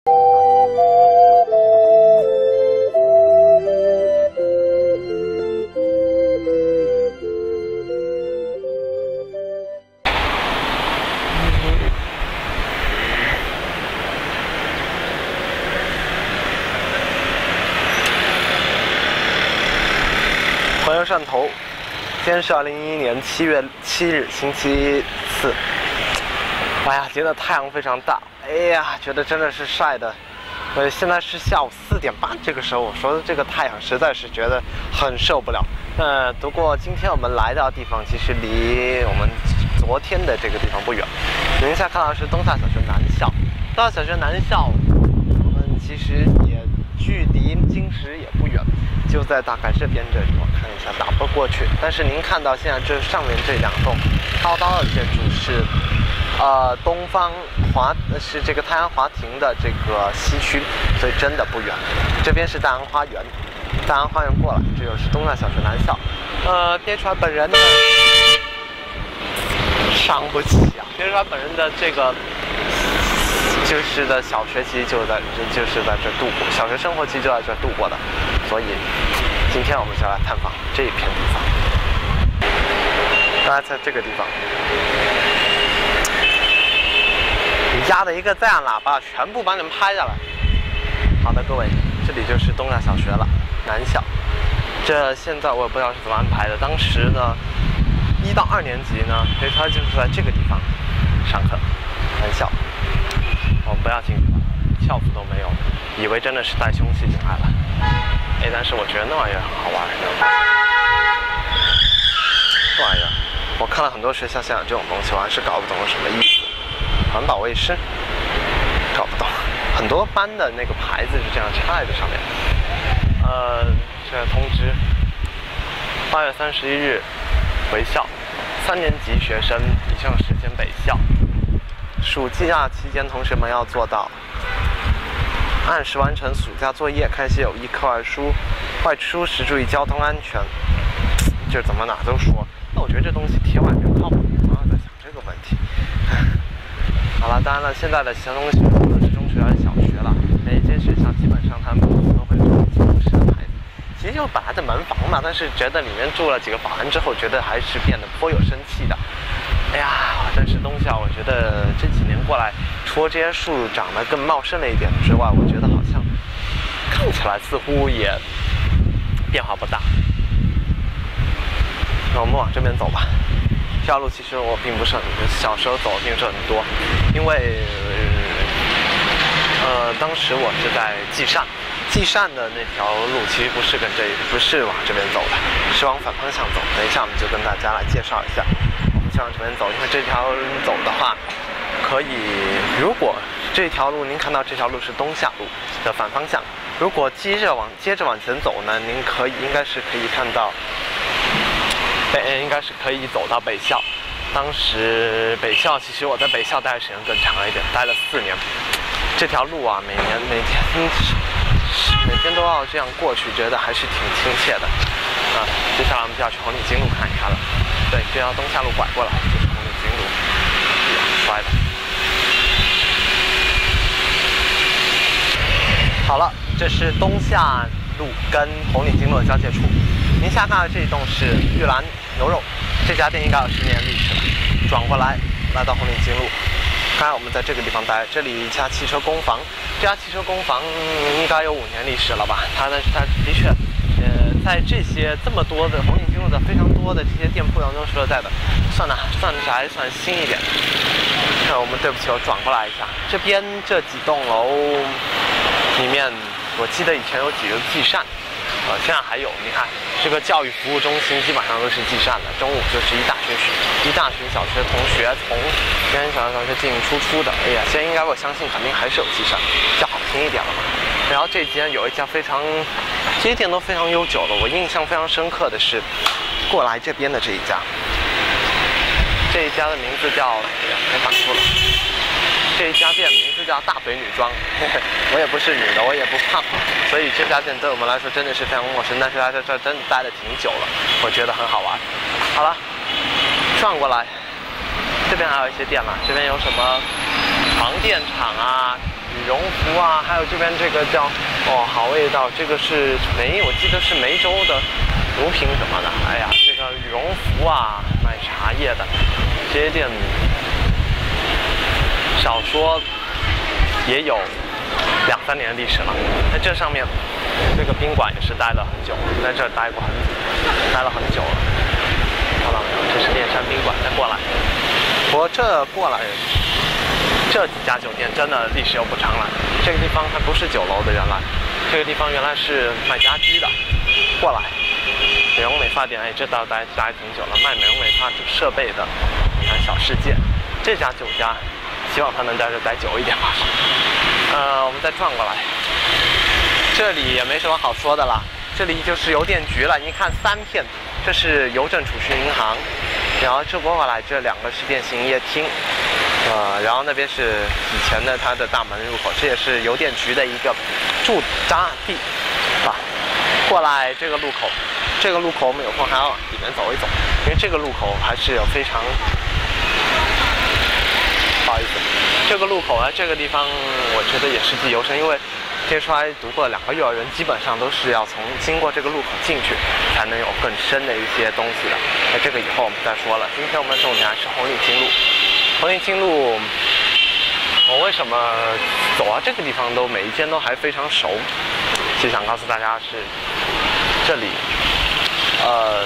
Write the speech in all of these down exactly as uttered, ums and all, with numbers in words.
环游汕头，今天是二零一一年七月七日，星期四。哎呀，今天的太阳非常大，哎呀，觉得真的是晒的。呃，现在是下午四点半，这个时候我说的这个太阳实在是觉得很受不了。呃，不过今天我们来到的地方其实离我们昨天的这个地方不远。您现在看到的是东厦小学南校，东厦小学南校，我们其实也距离金石也不远。就在大概这边这里，我看一下打不过去。但是您看到现在这上面这两栋高高的建筑是，呃，东方华是这个太阳华庭的这个西区，所以真的不远。这边是大安花园，大安花园过来，这就是东厦小学南校。呃，边川本人呢，伤不起啊！边川本人的这个。就是的小学期就在就是在这度过，小学生活期就在这度过的，所以今天我们就来探访这一片地方。大家在这个地方，你压的一个赞喇叭，全部把你们拍下来。好的，各位，这里就是东厦小学了，南校。这现在我也不知道是怎么安排的。当时呢，一到二年级呢，所以他就是在这个地方上课，南校。我们不要进去了，校服都没有，以为真的是带凶器进来了。哎，但是我觉得那玩意儿很好玩，这玩意儿，我看了很多学校现在有这种东西，我还是搞不懂是什么意思。环保卫士，搞不懂。很多班的那个牌子是这样插在这上面。呃，这个通知，八月三十一日回校，三年级学生以上时间北校。暑假期间，同学们要做到按时完成暑假作业，开写有益课外书，外出时注意交通安全。这怎么哪都说？那我觉得这东西贴外面靠谱吗？在想这个问题。好了，当然了，现在的其他东西无论是中学还是小学了，每间学校基本上他们都会有进入式的牌子。其实就本来的门房嘛，但是觉得里面住了几个保安之后，觉得还是变得颇有生气的。哎呀，但是东校我觉得这几年过来，除了这些树长得更茂盛了一点之外，我觉得好像看起来似乎也变化不大。那我们往这边走吧。这条路其实我并不是很，小时候走并不是很多，因为呃当时我是在济善，济善的那条路其实不是跟这不是往这边走的，是往反方向走。等一下我们就跟大家来介绍一下。向这边走，因为这条路走的话，可以，如果这条路您看到这条路是东厦路的反方向，如果接着往接着往前走呢，您可以应该是可以看到北，应该是可以走到北校。当时北校其实我在北校待的时间更长一点，待了四年。这条路啊，每年每天每天都要这样过去，觉得还是挺亲切的。啊，接下来我们就要去红领巾路看一看了。对，这条东厦路拐过来就是红领巾路，摔的。好了，这是东厦路跟红领巾路的交界处。您下看的这一栋是玉兰牛肉，这家店应该有十年历史了。转过来，来到红领巾路，刚才我们在这个地方待，这里一家汽车工坊，这家汽车工坊应该有五年历史了吧？它的它的确。呃，在这些这么多的红领巾路的非常多的这些店铺当中，说实在的，算的算是还算新一点。那我们对不起，我转过来一下，这边这几栋楼里面，我记得以前有几个济善，呃，现在还有。你看，这个教育服务中心基本上都是济善的，中午就是一大群一大群小学同学从边小学小学进进出出的。哎呀，现在应该我相信肯定还是有济善，叫好听一点了嘛。然后这间有一家非常，这些店都非常悠久了。我印象非常深刻的是，过来这边的这一家，这一家的名字叫，哎呀，没反出了。这一家店名字叫大腿女装，嘿嘿，我也不是女的，我也不胖，所以这家店对我们来说真的是非常陌生。但是在这这真的待了挺久了，我觉得很好玩。好了，转过来，这边还有一些店嘛，这边有什么床垫厂啊。羽羽绒服啊，还有这边这个叫哦好味道，这个是梅，我记得是梅州的毒品什么的。哎呀，这个羽绒服啊，卖茶叶的这些店，少说也有两三年的历史了。在这上面，这个宾馆也是待了很久，在这儿待过很待了很久了。看到没有？这是恋山宾馆，再过来。不过这过来。这几家酒店真的历史又不长了。这个地方还不是酒楼的，原来这个地方原来是卖家居的。过来，美容美发店，哎，这倒待待挺久了，卖美容美发设备的，你看小世界。这家酒家，希望它能在这待久一点吧。呃，我们再转过来，这里也没什么好说的啦，这里就是邮电局了。你看三片，这是邮政储蓄银行，然后这过来这两个是电信营业厅。呃，然后那边是以前的它的大门入口，这也是邮电局的一个驻扎地，啊，过来这个路口，这个路口我们有空还要往里面走一走，因为这个路口还是有非常，不好意思，这个路口啊，这个地方我觉得也是记忆犹深，因为接出来读过两个幼儿园，基本上都是要从经过这个路口进去，才能有更深的一些东西的。那这个以后我们再说了，今天我们的重点还是红岭金路。红岭金路，我为什么走到这个地方都每一间都还非常熟？其实想告诉大家是，这里，呃，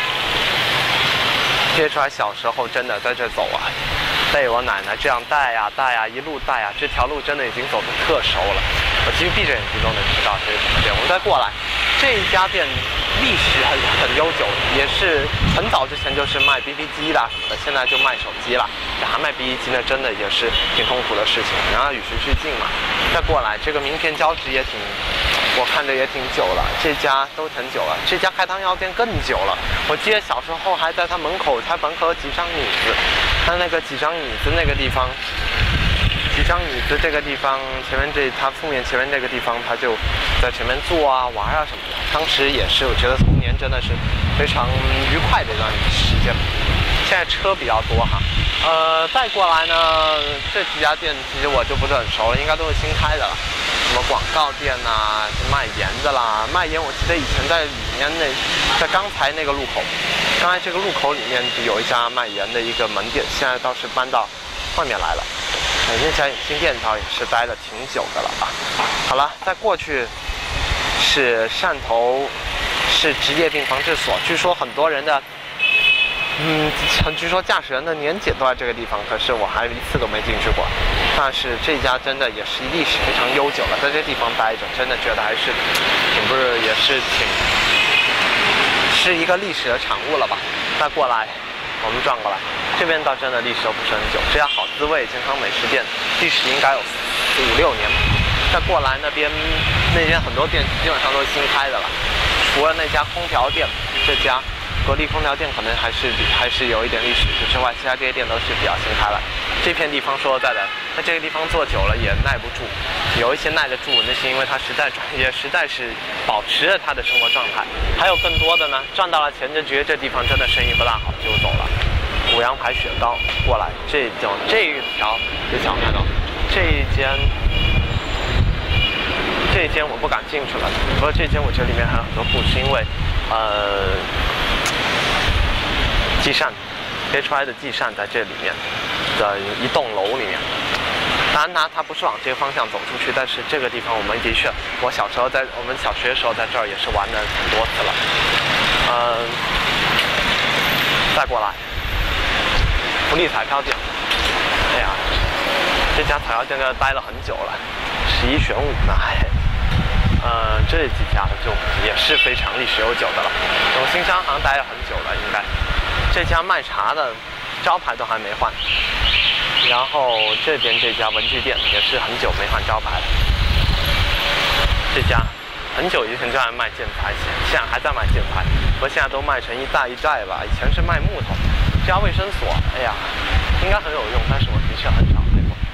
接出来小时候真的在这走啊，被我奶奶这样带呀带呀，一路带呀，这条路真的已经走得特熟了。我其实闭着眼睛都能知道这是什么店。我们再过来，这一家店历史很很悠久，也是很早之前就是卖 B B 机啦什么的，现在就卖手机啦。这还卖 B B 机呢，真的也是挺痛苦的事情。然后与时俱进嘛，再过来这个名片交织也挺，我看着也挺久了，这家都很久了。这家开汤药店更久了，我记得小时候还在他门口，他门口有几张椅子，他那个几张椅子那个地方。几张椅子这个地方前面这它负面前面这个地方，他就在前面坐啊玩啊什么的。当时也是我觉得童年真的是非常愉快的一段时间。现在车比较多哈，呃，再过来呢，这几家店其实我就不是很熟了，应该都是新开的了。什么广告店呐、啊，卖盐的啦，卖盐我记得以前在里面那，在刚才那个路口，刚才这个路口里面就有一家卖盐的一个门店，现在倒是搬到外面来了。哎，那家眼镜店倒也是待了挺久的了吧。好了，再过去是汕头市职业病防治所，据说很多人的，嗯，据说驾驶员的年检都在这个地方，可是我还一次都没进去过。但是这家真的也是历史非常悠久了，在这地方待着，真的觉得还是挺不是，也是挺是一个历史的产物了吧。再过来。我们转过来，这边倒真的历史都不是很久。这家好滋味健康美食店历史应该有五六年。再过来那边，那边很多店基本上都是新开的了，除了那家空调店，这家格力空调店可能还是还是有一点历史之外，其他这些店都是比较新开了。这片地方说实在的，在这个地方坐久了也耐不住，有一些耐得住，那是因为他实在也实在是保持着他的生活状态。还有更多的呢，赚到了钱就觉得这地方真的生意不大好，就走了。五羊牌雪糕过来，这种这一条就想看到这一间，这一间我不敢进去了。不过这间我觉得里面还有很多故事，因为呃，季善。别出来的季善在这里面的一栋楼里面，当然它它不是往这个方向走出去，但是这个地方我们的确，我小时候在我们小学的时候在这儿也是玩了很多次了。嗯、呃，再过来，福利彩票店，哎呀，这家彩票店这待了很久了，十一选五呢，还。呃，这几家就也是非常历史悠久的了，永兴商行待了很久了，应该。这家卖茶的招牌都还没换，然后这边这家文具店也是很久没换招牌了。这家很久以前就还卖建材，现在还在卖建材，不过现在都卖成一袋一袋吧。以前是卖木头。这家卫生所，哎呀，应该很有用，但是我的确很少来过。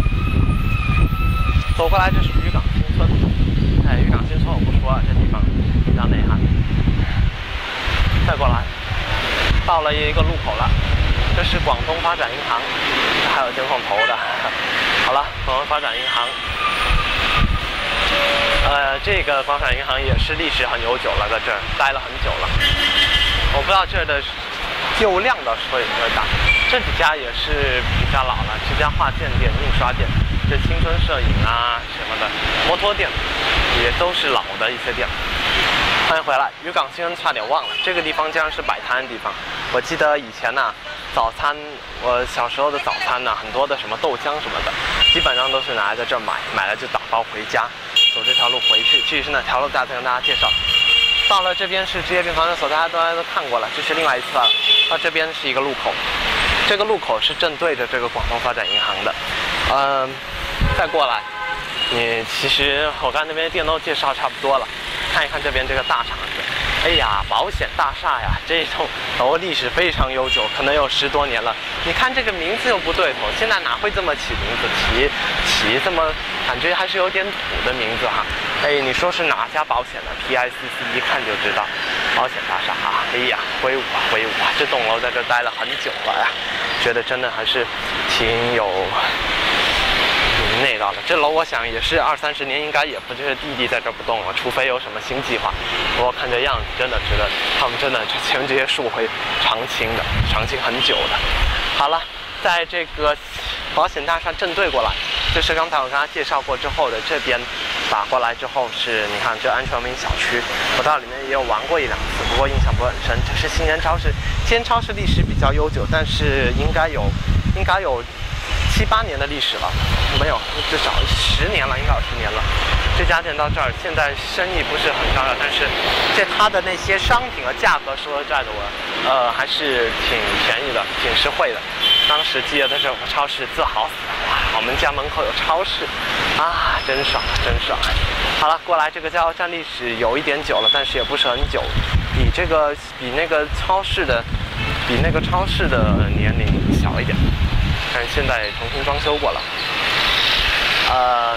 走过来，这是渔港新村。哎，渔港新村我不说了，这地方比较内涵。再过来。到了一个路口了，这是广东发展银行，还有监控头的。好了，广东发展银行呃，这个广场银行也是历史很悠久了，在这儿待了很久了。我不知道这儿的用量倒是会不会大。这几家也是比较老了，这家画件店、印刷店，这青春摄影啊什么的，摩托店也都是老的一些店。欢迎回来，渔港新恩差点忘了，这个地方竟然是摆摊的地方。我记得以前呢、啊，早餐，我小时候的早餐呢、啊，很多的什么豆浆什么的，基本上都是拿来在这儿买，买了就打包回家，走这条路回去。至于是哪条路，再跟大家介绍。到了这边是职业病防治所，大家都大家都看过了，这是另外一次了。到这边是一个路口，这个路口是正对着这个广东发展银行的。嗯、呃，再过来，你其实我刚才那边店都介绍差不多了。看一看这边这个大厂子，哎呀，保险大厦呀，这栋楼历史非常悠久，可能有十多年了。你看这个名字又不对头，现在哪会这么起名字？起起这么感觉还是有点土的名字哈。哎，你说是哪家保险的 ？P I C C 一看就知道，保险大厦啊！哎呀，挥舞啊挥舞啊！这栋楼在这待了很久了呀，觉得真的还是挺有。内到了，这楼我想也是二三十年，应该也不就是地地在这不动了，除非有什么新计划。不过看这样子，真的觉得他们真的这前面这些树会长青的，长青很久的。好了，在这个保险大厦正对过来，就是刚才我跟大家介绍过之后的这边打过来之后是，你看这安全文明小区，我到里面也有玩过一两次，不过印象不是很深。这是新源超市，新源超市历史比较悠久，但是应该有，应该有。七八年的历史了，没有，至少十年了，应该有十年了。这家店到这儿，现在生意不是很高了，但是这它的那些商品的价格，说实在的，我呃还是挺便宜的，挺实惠的。当时记得在这有个超市，自豪死了，哇，我们家门口有超市，啊，真爽，真爽。好了，过来这个加油站历史有一点久了，但是也不是很久，比这个比那个超市的，比那个超市的年龄小一点。但是现在重新装修过了，呃，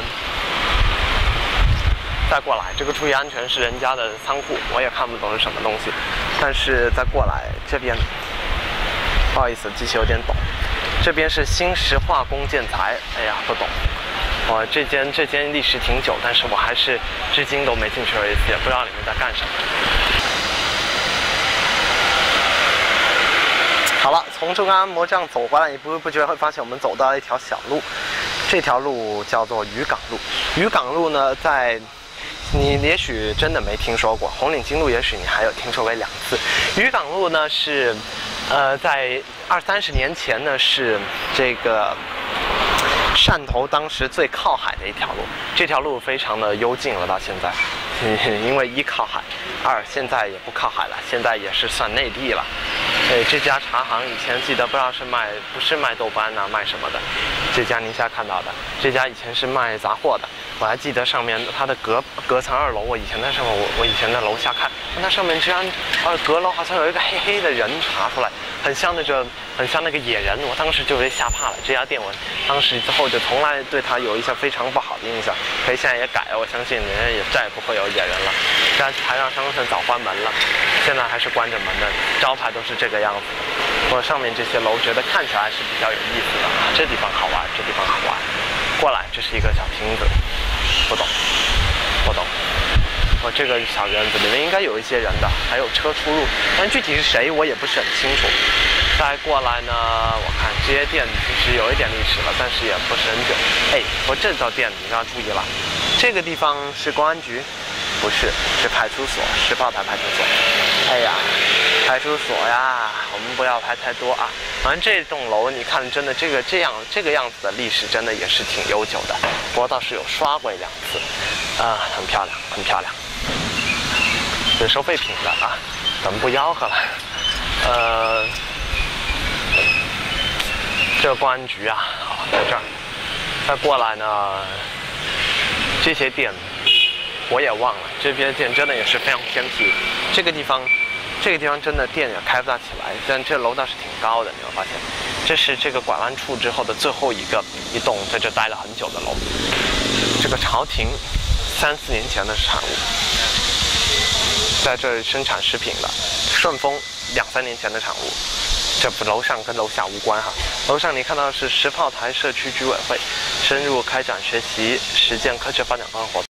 再过来，这个注意安全是人家的仓库，我也看不懂是什么东西。但是再过来这边，不好意思，机器有点抖。这边是新石化工建材，哎呀，不懂。我这间这间历史挺久，但是我还是至今都没进去过一次，也不知道里面在干什么。好了，从这个按摩这样走过来，你不不觉得会发现我们走到了一条小路，这条路叫做渔港路。渔港路呢，在你也许真的没听说过，红领巾路也许你还有听说过两次。渔港路呢是，呃，在二三十年前呢是这个汕头当时最靠海的一条路，这条路非常的幽静了，到现在，因为一靠海，二现在也不靠海了，现在也是算内地了。哎，这家茶行以前记得不知道是卖不是卖豆瓣啊，卖什么的。这家您现在看到的，这家以前是卖杂货的。我还记得上面它的隔隔层二楼，我以前在上面，我我以前在楼下看，那上面居然呃阁楼好像有一个黑黑的人爬出来，很像那个很像那个野人，我当时就被吓怕了。这家店我当时之后就从来对它有一些非常不好的印象，所以现在也改了，我相信人家也再也不会有野人了。这还让商城早关门了，现在还是关着门的，招牌都是这个样子。我上面这些楼觉得看起来是比较有意思的啊，这地方好玩，这地方好玩。过来，这是一个小亭子，不懂，不懂。我这个小院子里面应该有一些人的，还有车出入，但具体是谁我也不是很清楚。再过来呢，我看这些店其实有一点历史了，但是也不是很久。哎，我这家店你要注意了，这个地方是公安局，不是，是派出所，是炮台派出所。哎呀，派出所呀，我们不要拍太多啊。反正这栋楼，你看，真的这个这样这个样子的历史，真的也是挺悠久的。不过倒是有刷过一两次，啊，很漂亮，很漂亮。是收废品的啊，咱们不吆喝了。呃，这个公安局啊，好，在这儿。再过来呢，这些店我也忘了，这边店真的也是非常偏僻。这个地方。这个地方真的店也开不大起来，但这楼倒是挺高的，你会发现，这是这个拐弯处之后的最后一个一栋在这待了很久的楼。这个朝廷三四年前的产物，在这生产食品的。顺丰两三年前的产物，这不楼上跟楼下无关哈。楼上你看到的是石炮台社区居委会深入开展学习实践科学发展观活动。